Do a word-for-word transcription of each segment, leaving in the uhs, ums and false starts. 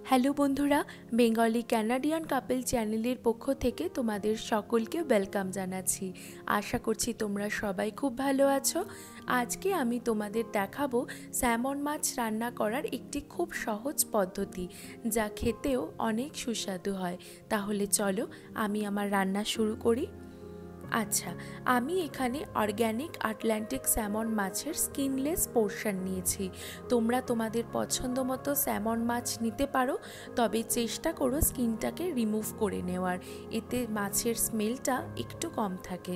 Hello বন্ধুরা, Bengali Canadian কাপল চ্যানেলের পক্ষ থেকে তোমাদের সকলকে ওয়েলকাম জানাচ্ছি। আশা করছি তোমরা সবাই খুব ভালো আছো। আজকে আমি তোমাদের দেখাবো স্যামন মাছ রান্না করার একটি খুব সহজ পদ্ধতি, যা খেতেও অনেক সুস্বাদু হয়। তাহলে চলো আমি আমার রান্না শুরু করি। আচ্ছা, আমি এখানে অর্গ্যানিক আটলান্টিক স্যামন মাছের স্কিনলেস পোর্শন নিয়েছি। তোমরা তোমাদের পছন্দ মতো স্যামন মাছ নিতে পারো, তবে চেষ্টা করো স্কিনটাকে রিমুভ করে নেওয়ার, এতে মাছের স্মেলটা একটু কম থাকে।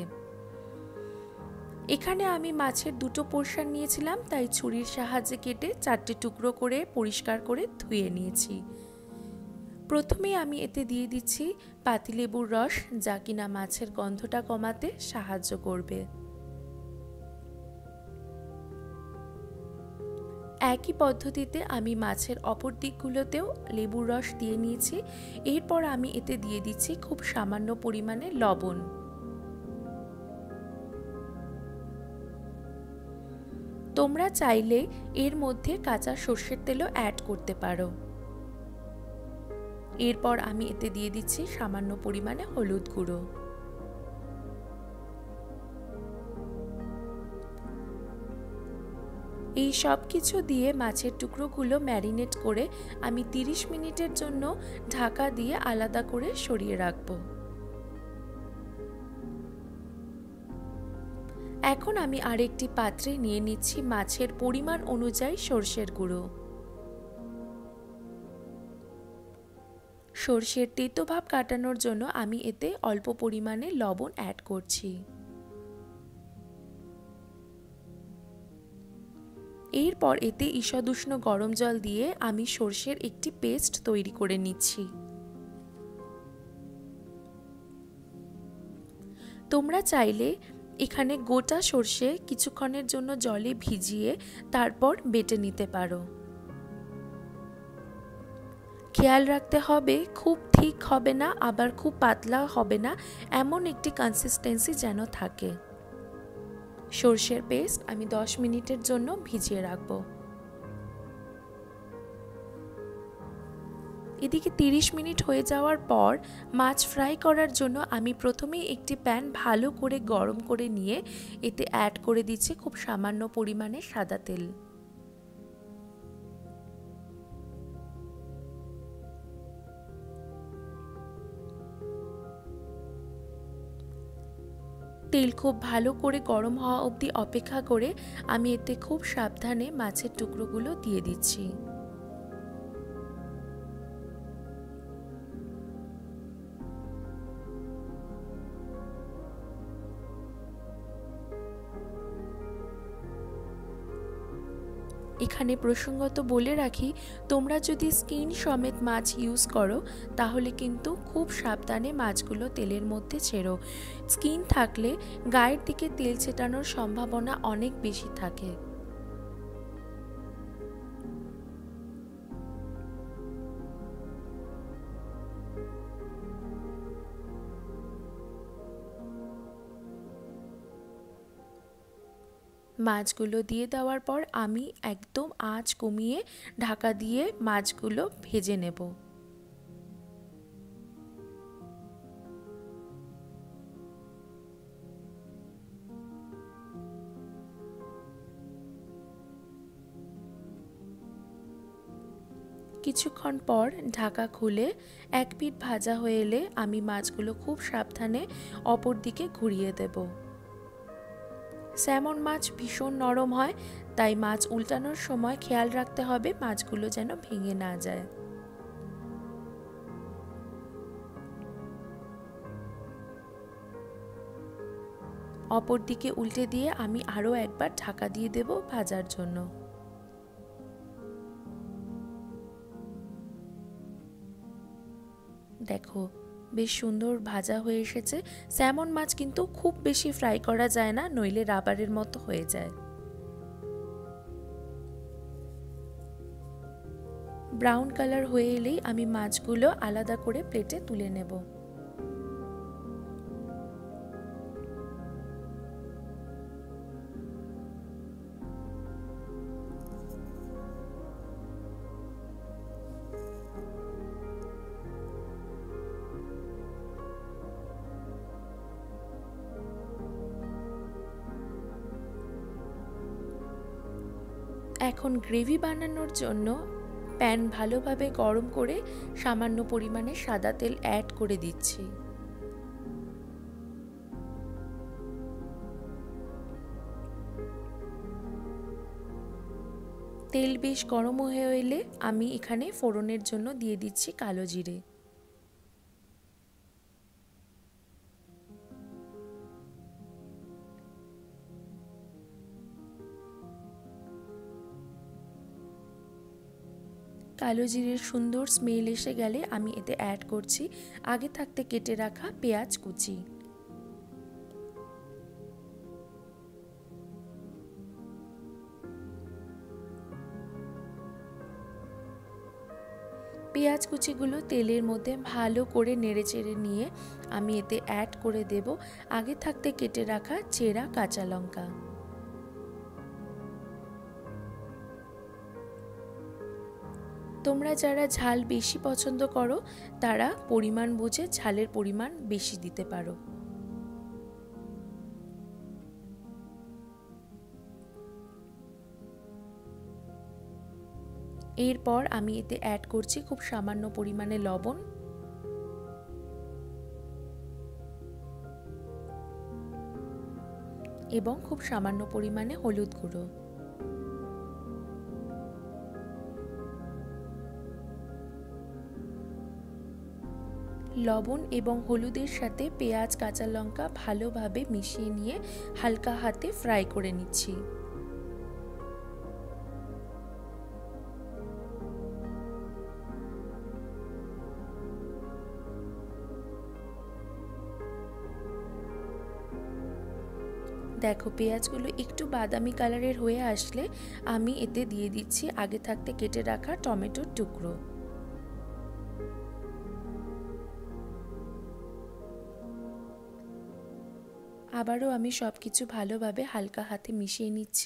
এখানে আমি মাছের দুটো পোর্শন নিয়েছিলাম, তাই ছুরির সাহায্যে কেটে চারটে টুকরো করে পরিষ্কার করে ধুয়ে নিয়েছি। প্রথমে আমি এতে দিয়ে দিচ্ছি পাতিলেবুর রস, যা কিনা মাছের গন্ধটা কমাতে সাহায্য করবে। একই পদ্ধতিতে আমি মাছের অপর দিকগুলোতেও লেবুর রস দিয়ে নিয়েছি। এরপর আমি এতে দিয়ে দিচ্ছি খুব সামান্য পরিমাণে লবণ। তোমরা চাইলে এর মধ্যে কাঁচা সর্ষের তেলও অ্যাড করতে পারো। এরপর আমি এতে দিয়ে দিচ্ছি সামান্য পরিমাণে হলুদ গুঁড়ো। এই সব কিছু দিয়ে মাছের টুকরোগুলো ম্যারিনেট করে আমি তিরিশ মিনিটের জন্য ঢাকা দিয়ে আলাদা করে সরিয়ে রাখব। এখন আমি আরেকটি পাত্রে নিয়ে নিচ্ছি মাছের পরিমাণ অনুযায়ী সর্ষের গুঁড়ো। সর্ষের তেতো ভাব কাটানোর জন্য আমি এতে অল্প পরিমাণে লবণ অ্যাড করছি। এরপর এতে ঈষদুষ্ণ গরম জল দিয়ে আমি সর্ষের একটি পেস্ট তৈরি করে নিচ্ছি। তোমরা চাইলে এখানে গোটা সর্ষে কিছুক্ষণের জন্য জলে ভিজিয়ে তারপর বেটে নিতে পারো। খেয়াল রাখতে হবে খুব ঠিক হবে না, আবার খুব পাতলা হবে না, এমন একটি কনসিস্টেন্সি যেন থাকে। সর্ষের পেস্ট আমি দশ মিনিটের জন্য ভিজিয়ে রাখবো। এদিকে তিরিশ মিনিট হয়ে যাওয়ার পর মাছ ফ্রাই করার জন্য আমি প্রথমেই একটি প্যান ভালো করে গরম করে নিয়ে এতে অ্যাড করে দিচ্ছি খুব সামান্য পরিমাণে সাদা তেল। তেল খুব ভালো করে গরম হওয়া অবধি অপেক্ষা করে আমি এতে খুব সাবধানে মাছের টুকরোগুলো দিয়ে দিচ্ছি। এখানে প্রসঙ্গত বলে রাখি, তোমরা যদি স্কিন সমেত মাছ ইউজ করো তাহলে কিন্তু খুব সাবধানে মাছগুলো তেলের মধ্যে ছেড়ো। স্কিন থাকলে গায়ের দিকে তেল ছেটানোর সম্ভাবনা অনেক বেশি থাকে। মাছগুলো দিয়ে দেওয়ার পর আমি একদম আঁচ কমিয়ে ঢাকা দিয়ে মাছগুলো ভেজে নেব। কিছুক্ষণ পর ঢাকা খুলে এক পিঠ ভাজা হয়ে এলে আমি মাছগুলো খুব সাবধানে অপর দিকে ঘুরিয়ে দেব। স্যামন মাছ ভীষণ নরম হয়, তাই মাছ উল্টানোর সময় খেয়াল রাখতে হবে মাছগুলো যেন ভেঙে না যায়। অপর দিকে উল্টে দিয়ে আমি আরও একবার ঢাকা দিয়ে দেব ভাজার জন্য। দেখো বেশ সুন্দর ভাজা হয়ে এসেছে। স্যামন মাছ কিন্তু খুব বেশি ফ্রাই করা যায় না, নইলে রাবারের মতো হয়ে যায়। ব্রাউন কালার হয়ে এলেই আমি মাছগুলো আলাদা করে প্লেটে তুলে নেব। এখন গ্রেভি বানানোর জন্য প্যান ভালোভাবে গরম করে সামান্য পরিমাণে সাদা তেল অ্যাড করে দিচ্ছি। তেল বেশ গরম হয়ে এলে আমি এখানে ফোড়নের জন্য দিয়ে দিচ্ছি কালো জিরে। কালো জিরের সুন্দর স্মেল এসে গেলে আমি এতে অ্যাড করছি আগে থাকতে কেটে রাখা পেঁয়াজ কুচি। পেঁয়াজ কুচিগুলো তেলের মধ্যে ভালো করে নেড়েচেড়ে নিয়ে আমি এতে অ্যাড করে দেব আগে থাকতে কেটে রাখা চেরা কাঁচা লঙ্কা। তোমরা যারা ঝাল বেশি পছন্দ করো তারা পরিমাণ বুঝে ঝালের পরিমাণ বেশি দিতে পারো। এরপর আমি এতে অ্যাড করছি খুব সামান্য পরিমাণে লবণ এবং খুব সামান্য পরিমাণে হলুদ গুঁড়ো। লবণ এবং হলুদের সাথে পেঁয়াজ কাঁচা লঙ্কা ভালোভাবে মিশিয়ে নিয়ে হালকা হাতে ফ্রাই করে নিচ্ছি। দেখো পেঁয়াজগুলো একটু বাদামি কালারের হয়ে আসলে আমি এতে দিয়ে দিচ্ছি আগে থাকতে কেটে রাখা টমেটোর টুকরো। আবারও আমি সবকিছু ভালোভাবে হালকা হাতে মিশিয়ে নিচ্ছি।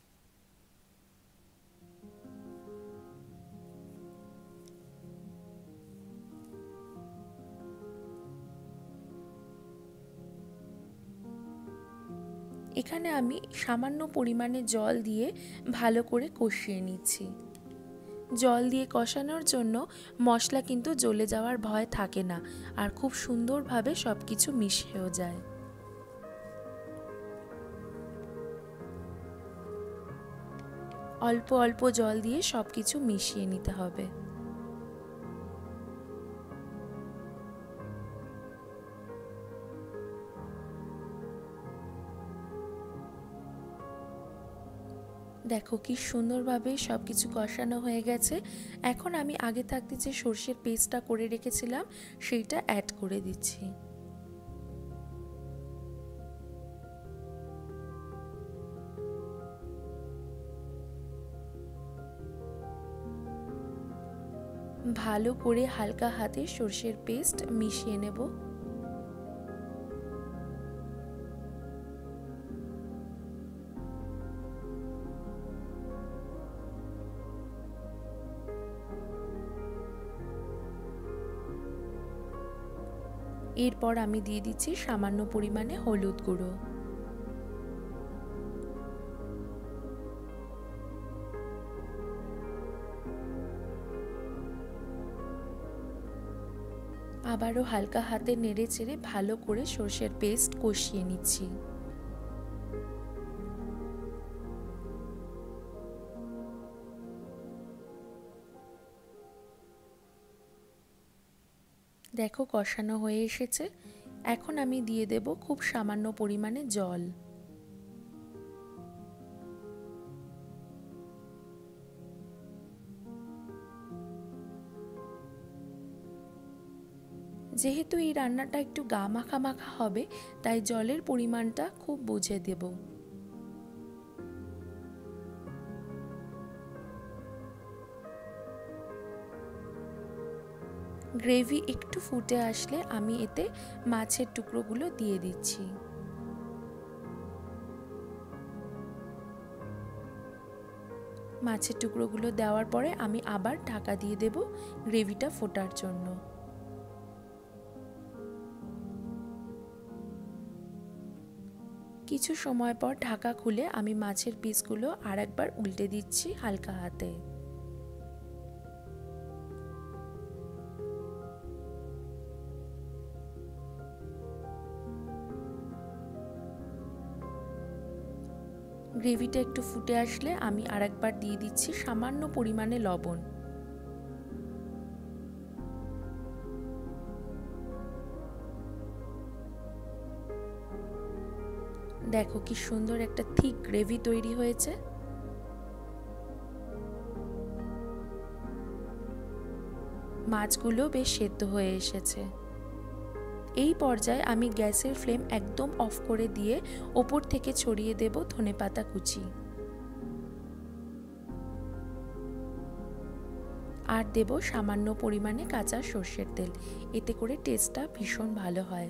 এখানে আমি সামান্য পরিমাণে জল দিয়ে ভালো করে কষিয়ে নিচ্ছি। জল দিয়ে কষানোর জন্য মশলা কিন্তু জ্বলে যাওয়ার ভয় থাকে না আর খুব সুন্দরভাবে সবকিছু মিশেও যায়। অল্প অল্প জল দিয়ে সবকিছু মিশিয়ে নিতে হবে। দেখো কি সুন্দরভাবে সবকিছু কষানো হয়ে গেছে। এখন আমি আগে থাকতে যে সরষের পেস্টটা করে রেখেছিলাম সেইটা অ্যাড করে দিচ্ছি। ভালো করে হালকা হাতে সরষের পেস্ট মিশিয়ে নেব। এরপর আমি দিয়ে দিচ্ছি সামান্য পরিমাণে হলুদ গুঁড়ো। আবারও হালকা হাতে নেড়ে চেড়ে ভালো করে সরষের পেস্ট কষিয়ে নিচ্ছি। দেখো কষানো হয়ে এসেছে। এখন আমি দিয়ে দেব খুব সামান্য পরিমাণে জল। যেহেতু এই রান্নাটা একটু গা মাখা মাখা হবে তাই জলের পরিমাণটা খুব বুঝে দেব। গ্রেভি একটু ফুটে আসলে আমি এতে মাছের টুকরোগুলো দিয়ে দিচ্ছি। মাছের টুকরোগুলো দেওয়ার পরে আমি আবার ঢাকা দিয়ে দেব গ্রেভিটা ফোটার জন্য। কিছু সময় পর ঢাকা খুলে আমি মাছের পিসগুলো আর একবার উল্টে দিচ্ছি হালকা হাতে। গ্রেভিটা একটু ফুটে আসলে আমি আর একবার দিয়ে দিচ্ছি সামান্য পরিমাণে লবণ। দেখো কি সুন্দর একটা থিক গ্রেভি তৈরি হয়েছে। মাছগুলো বেশ সেদ্ধ হয়ে এসেছে। এই পর্যায়ে আমি গ্যাসের ফ্লেম একদম অফ করে দিয়ে ওপর থেকে ছড়িয়ে দেব ধনেপাতা কুচি আর দেব সামান্য পরিমাণে কাঁচা সর্ষের তেল। এতে করে টেস্টটা ভীষণ ভালো হয়।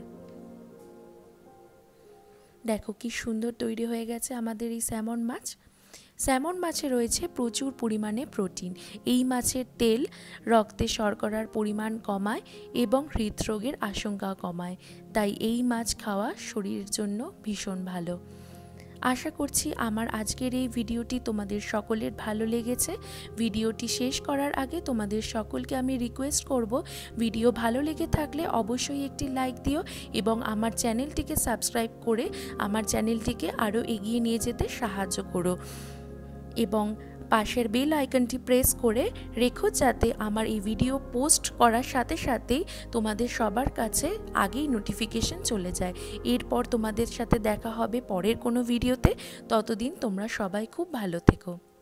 দেখো কি সুন্দর তৈরি হয়ে গেছে আমাদের এই স্যামন মাছ। স্যামন মাছে রয়েছে প্রচুর পরিমাণে প্রোটিন। এই মাছের তেল রক্তে শর্করার পরিমাণ কমায় এবং হৃদরোগের আশঙ্কা কমায়, তাই এই মাছ খাওয়া শরীরের জন্য ভীষণ ভালো। আশা করছি আমার আজকের এই ভিডিওটি তোমাদের সকলের ভালো লেগেছে। ভিডিওটি শেষ করার আগে তোমাদের সকলকে আমি রিকোয়েস্ট করব, ভিডিও ভালো লেগে থাকলে অবশ্যই একটি লাইক দিও এবং আমার চ্যানেলটিকে সাবস্ক্রাইব করে আমার চ্যানেলটিকে আরও এগিয়ে নিয়ে যেতে সাহায্য করো এবং পাশের বেল আইকনটি প্রেস করে রেখো, যাতে আমার এই ভিডিও পোস্ট করার সাথে সাথেই তোমাদের সবার কাছে আগেই নোটিফিকেশন চলে যায়। এরপর তোমাদের সাথে দেখা হবে পরের কোনো ভিডিওতে। ততদিন তোমরা সবাই খুব ভালো থেকো।